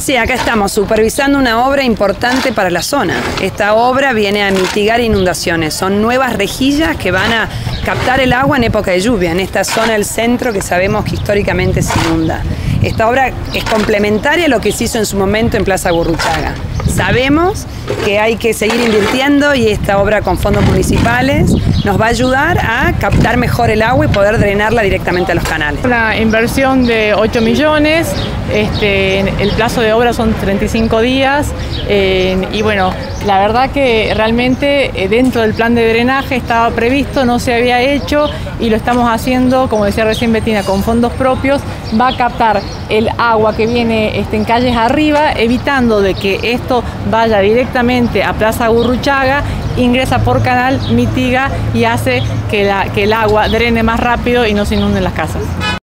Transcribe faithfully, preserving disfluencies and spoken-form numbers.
Sí, acá estamos supervisando una obra importante para la zona. Esta obra viene a mitigar inundaciones. Son nuevas rejillas que van a captar el agua en época de lluvia, en esta zona del centro que sabemos que históricamente se inunda. Esta obra es complementaria a lo que se hizo en su momento en Plaza Gurruchaga. Sabemos que hay que seguir invirtiendo y esta obra con fondos municipales nos va a ayudar a captar mejor el agua y poder drenarla directamente a los canales. Una inversión de ocho millones, este, el plazo de obra son treinta y cinco días eh, y bueno, la verdad que realmente dentro del plan de drenaje estaba previsto, no se había hecho y lo estamos haciendo, como decía recién Betina, con fondos propios. Va a captar el agua que viene este, en calles arriba, evitando de que esto vaya directamente a Plaza Gurruchaga, ingresa por canal, mitiga y hace que, la, que el agua drene más rápido y no se inunden las casas.